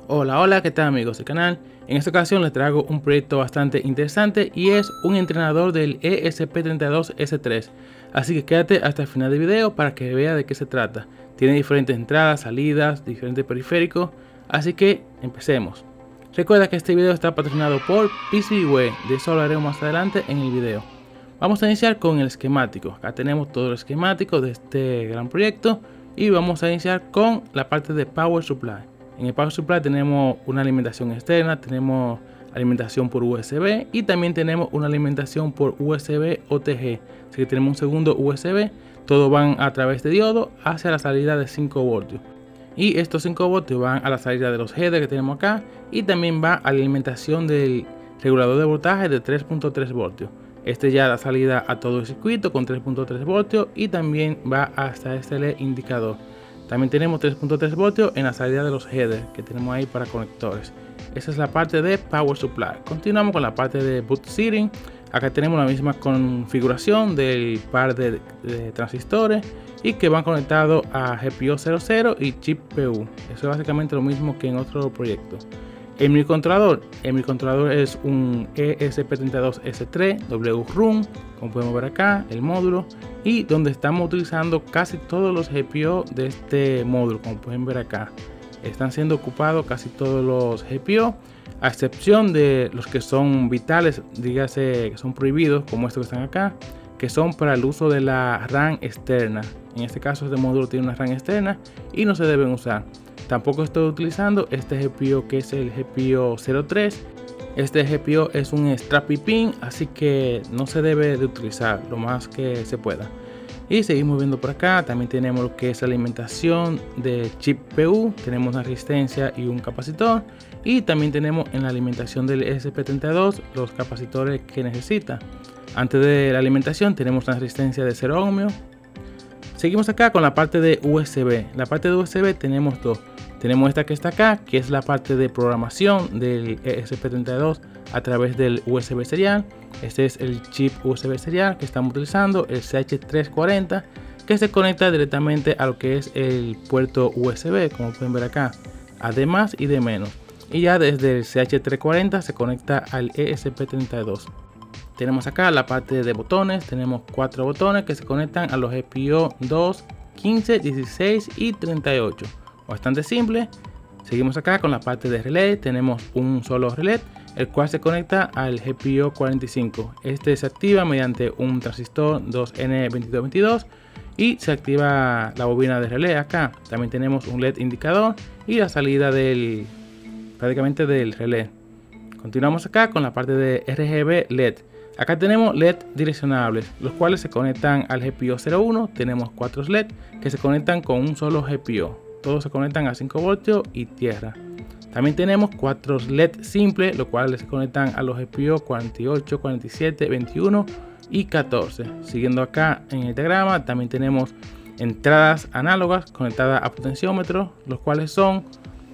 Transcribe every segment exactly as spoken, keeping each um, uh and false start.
Hola, hola, ¿qué tal amigos del canal? En esta ocasión les traigo un proyecto bastante interesante y es un entrenador del E S P treinta y dos S tres. Así que quédate hasta el final del video para que vea de qué se trata. Tiene diferentes entradas, salidas, diferentes periféricos, así que empecemos. Recuerda que este video está patrocinado por PCBWay, de eso hablaremos más adelante en el video. Vamos a iniciar con el esquemático. Acá tenemos todo el esquemático de este gran proyecto y vamos a iniciar con la parte de Power Supply. En el Power Supply tenemos una alimentación externa, tenemos alimentación por U S B y también tenemos una alimentación por U S B O T G. Así que tenemos un segundo U S B, todos van a través de diodo hacia la salida de cinco voltios. Y estos cinco voltios van a la salida de los headers que tenemos acá y también va a la alimentación del regulador de voltaje de tres punto tres voltios. Este ya da salida a todo el circuito con tres punto tres voltios y también va hasta este L E D indicador. También tenemos tres punto tres voltios en la salida de los headers que tenemos ahí para conectores. Esa es la parte de Power Supply. Continuamos con la parte de Boot Seating. Acá tenemos la misma configuración del par de, de transistores y que van conectados a G P I O cero cero y chip P U. Eso es básicamente lo mismo que en otro proyecto. El microcontrolador, el microcontrolador es un E S P treinta y dos S tres W Run, como podemos ver acá, el módulo, y donde estamos utilizando casi todos los G P I O de este módulo, como pueden ver acá. Están siendo ocupados casi todos los G P I O, a excepción de los que son vitales, dígase que son prohibidos, como estos que están acá, que son para el uso de la RAM externa. En este caso este módulo tiene una RAM externa y no se deben usar. Tampoco estoy utilizando este G P I O que es el G P I O cero tres. Este G P I O es un Strappy Pin, así que no se debe de utilizar lo más que se pueda. Y seguimos viendo por acá, también tenemos lo que es la alimentación de chip P U, tenemos una resistencia y un capacitor. Y también tenemos en la alimentación del E S P treinta y dos los capacitores que necesita. Antes de la alimentación tenemos una resistencia de cero ohmios. Seguimos acá con la parte de U S B. La parte de U S B tenemos dos. Tenemos esta que está acá, que es la parte de programación del E S P treinta y dos a través del U S B serial. Este es el chip U S B serial que estamos utilizando, el C H trescientos cuarenta, que se conecta directamente a lo que es el puerto U S B, como pueden ver acá, a de más y de menos. Y ya desde el C H trescientos cuarenta se conecta al E S P treinta y dos. Tenemos acá la parte de botones, tenemos cuatro botones que se conectan a los G P I O dos, quince, dieciséis y treinta y ocho. Bastante simple. Seguimos acá con la parte de relé, tenemos un solo relé, el cual se conecta al G P I O cuarenta y cinco. Este se activa mediante un transistor dos N veintidós veintidós y se activa la bobina de relé acá. También tenemos un L E D indicador y la salida del prácticamente del relé. Continuamos acá con la parte de R G B L E D. Acá tenemos L E D direccionables, los cuales se conectan al G P I O cero uno. Tenemos cuatro L E D que se conectan con un solo G P I O. Todos se conectan a cinco voltios y tierra. También tenemos cuatro L E D simples, los cuales se conectan a los G P I O cuarenta y ocho, cuarenta y siete, veintiuno y catorce. Siguiendo acá en el diagrama, también tenemos entradas análogas conectadas a potenciómetros, los cuales son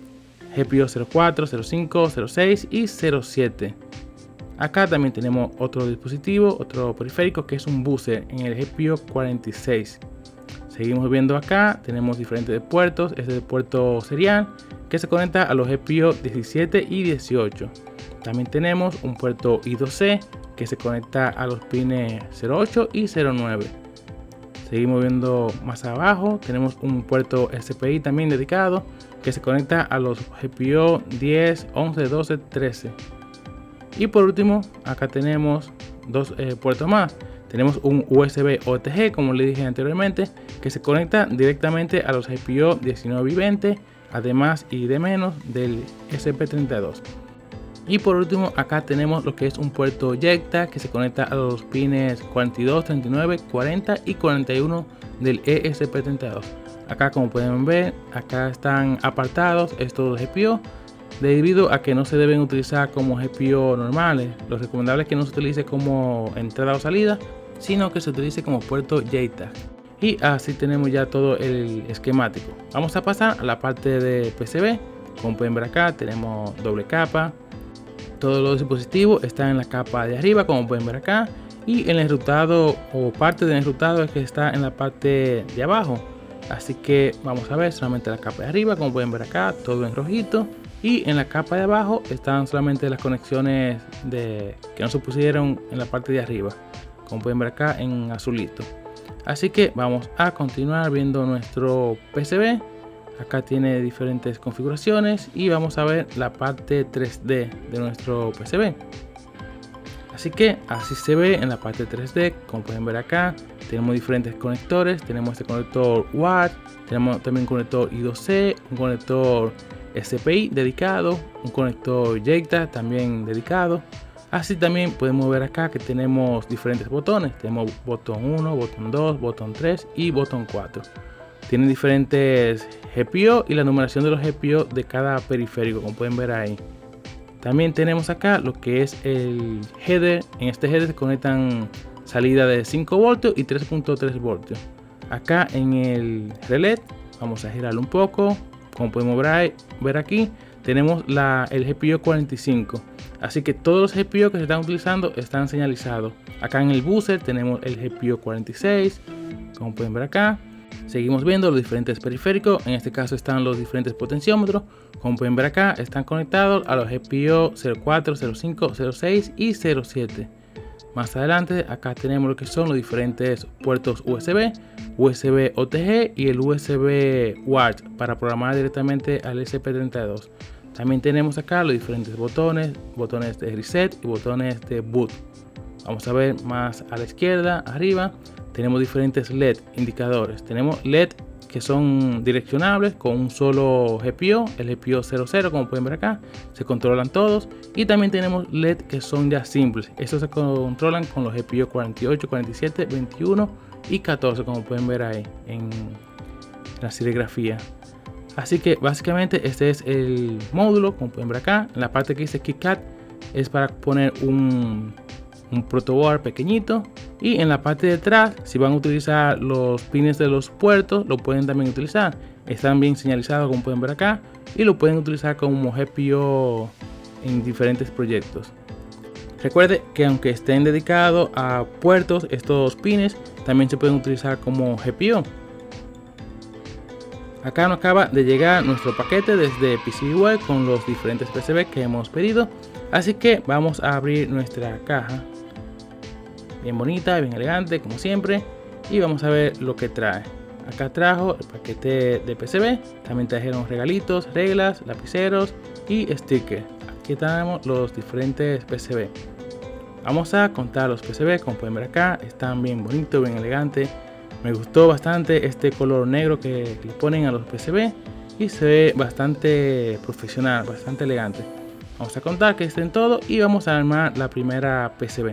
G P I O cero cuatro, cero cinco, cero seis y cero siete. Acá también tenemos otro dispositivo, otro periférico que es un buzzer en el G P I O cuarenta y seis. Seguimos viendo acá, tenemos diferentes puertos. Este es el puerto serial que se conecta a los G P I O diecisiete y dieciocho. También tenemos un puerto I dos C que se conecta a los pines cero ocho y cero nueve. Seguimos viendo más abajo, tenemos un puerto S P I también dedicado que se conecta a los G P I O diez, once, doce, trece. Y por último, acá tenemos dos eh, puertos más. Tenemos un U S B O T G, como le dije anteriormente, que se conecta directamente a los G P I O diecinueve y veinte, además y de menos del E S P treinta y dos. Y por último, acá tenemos lo que es un puerto Yecta que se conecta a los pines cuarenta y dos, treinta y nueve, cuarenta y cuarenta y uno del E S P treinta y dos. Acá, como pueden ver, acá están apartados estos G P I O debido a que no se deben utilizar como G P I O normales. Lo recomendable es que no se utilice como entrada o salida, sino que se utilice como puerto J TAG. Y así tenemos ya todo el esquemático. Vamos a pasar a la parte de P C B. Como pueden ver acá, tenemos doble capa. Todos los dispositivos están en la capa de arriba, como pueden ver acá. Y el enrutado o parte del enrutado es que está en la parte de abajo. Así que vamos a ver solamente la capa de arriba, como pueden ver acá, todo en rojito. y en la capa de abajo están solamente las conexiones de, que no se pusieron en la parte de arriba, como pueden ver acá en azulito. Así que vamos a continuar viendo nuestro P C B. Acá tiene diferentes configuraciones y vamos a ver la parte tres D de nuestro P C B. Así que así se ve en la parte tres D, como pueden ver acá. Tenemos diferentes conectores, tenemos este conector W A R, tenemos también un conector I dos C, un conector S P I dedicado, un conector JEDEC también dedicado. Así también podemos ver acá que tenemos diferentes botones. Tenemos botón uno, botón dos, botón tres y botón cuatro. Tienen diferentes G P I O y la numeración de los G P I O de cada periférico, como pueden ver ahí. También tenemos acá lo que es el header. En este header se conectan salida de cinco voltios y tres punto tres voltios. Acá en el relé, vamos a girarlo un poco. Como podemos ver, ver aquí, tenemos la, el G P I O cuarenta y cinco. Así que todos los G P I O que se están utilizando están señalizados. Acá en el buzzer tenemos el G P I O cuarenta y seis, como pueden ver acá. Seguimos viendo los diferentes periféricos. En este caso están los diferentes potenciómetros. Como pueden ver acá, están conectados a los G P I O cero cuatro, cero cinco, cero seis y cero siete. Más adelante acá tenemos lo que son los diferentes puertos U S B, U S B O T G y el U S B W A R para programar directamente al E S P treinta y dos. También tenemos acá los diferentes botones, botones de reset y botones de boot. Vamos a ver más a la izquierda, arriba, tenemos diferentes L E D indicadores. Tenemos L E D que son direccionables con un solo G P I O, el G P I O cero cero, como pueden ver acá, se controlan todos. Y también tenemos L E D que son ya simples, estos se controlan con los G P I O cuarenta y ocho, cuarenta y siete, veintiuno y catorce, como pueden ver ahí en la serigrafía. Así que básicamente este es el módulo, como pueden ver acá. En la parte que dice KiCad es para poner un, un protoboard pequeñito. Y en la parte de atrás, si van a utilizar los pines de los puertos, lo pueden también utilizar. Están bien señalizados, como pueden ver acá. Y lo pueden utilizar como G P I O en diferentes proyectos. Recuerde que aunque estén dedicados a puertos, estos pines también se pueden utilizar como G P I O. Acá nos acaba de llegar nuestro paquete desde PCBWay con los diferentes P C B que hemos pedido. Así que vamos a abrir nuestra caja. Bien bonita, bien elegante como siempre. Y vamos a ver lo que trae. Acá trajo el paquete de P C B. También trajeron regalitos, reglas, lapiceros y stickers. Aquí tenemos los diferentes P C B. Vamos a contar los P C B. Como pueden ver acá, están bien bonitos, bien elegantes. Me gustó bastante este color negro que le ponen a los P C B y se ve bastante profesional, bastante elegante. Vamos a contar que estén todos y vamos a armar la primera P C B.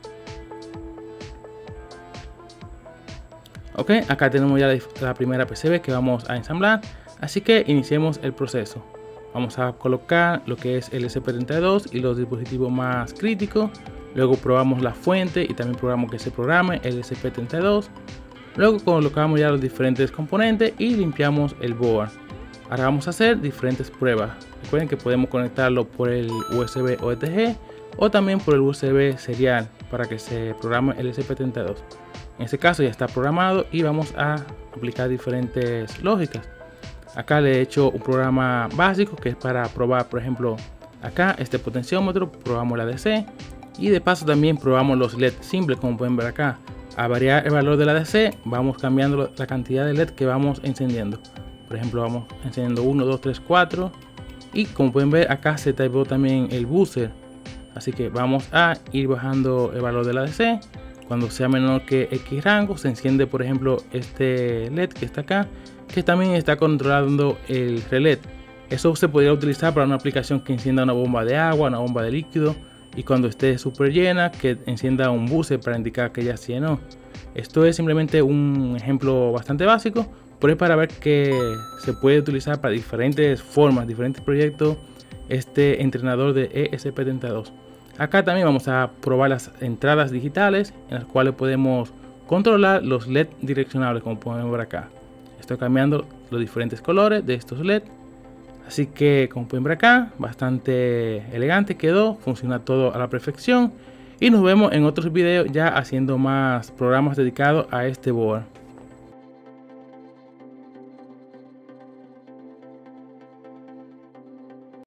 Ok, acá tenemos ya la primera P C B que vamos a ensamblar, así que iniciemos el proceso. Vamos a colocar lo que es el E S P treinta y dos y los dispositivos más críticos. Luego probamos la fuente y también probamos que se programe el E S P treinta y dos. Luego colocamos ya los diferentes componentes y limpiamos el board. Ahora vamos a hacer diferentes pruebas. Recuerden que podemos conectarlo por el U S B O T G o también por el U S B serial para que se programe el E S P treinta y dos. En este caso ya está programado y vamos a aplicar diferentes lógicas. Acá le he hecho un programa básico que es para probar, por ejemplo, acá este potenciómetro, probamos la D C y de paso también probamos los L E D simples, como pueden ver acá. A variar el valor de la D C vamos cambiando la cantidad de L E D que vamos encendiendo. Por ejemplo, vamos encendiendo uno, dos, tres, cuatro y como pueden ver acá se activó también el buzzer. Así que vamos a ir bajando el valor de la D C. Cuando sea menor que X rango se enciende, por ejemplo, este L E D que está acá, que también está controlando el relé. Eso se podría utilizar para una aplicación que encienda una bomba de agua, una bomba de líquido, y cuando esté súper llena que encienda un buzzer para indicar que ya se llenó. Esto es simplemente un ejemplo bastante básico, pero es para ver que se puede utilizar para diferentes formas, diferentes proyectos, este entrenador de E S P treinta y dos. Acá también vamos a probar las entradas digitales en las cuales podemos controlar los L E D direccionables, como podemos ver acá. Estoy cambiando los diferentes colores de estos L E D. Así que como pueden ver acá, bastante elegante quedó, funciona todo a la perfección. Y nos vemos en otros videos ya haciendo más programas dedicados a este board.